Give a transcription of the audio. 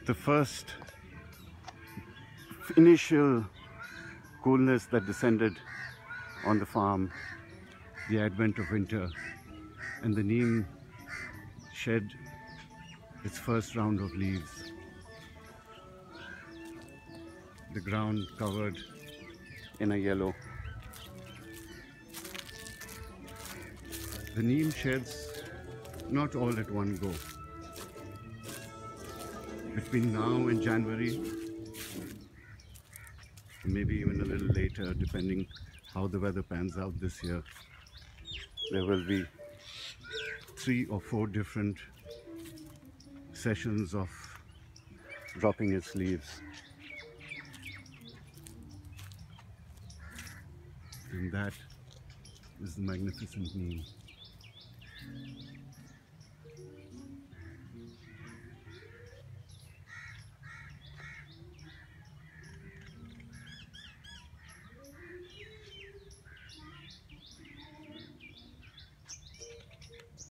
The first initial coolness that descended on the farm, the advent of winter, and the neem shed its first round of leaves. The ground covered in a yellow. The neem sheds not all at one go. Between now and January, maybe even a little later, depending how the weather pans out this year, there will be 3 or 4 different sessions of dropping its leaves. And that is the magnificent neem.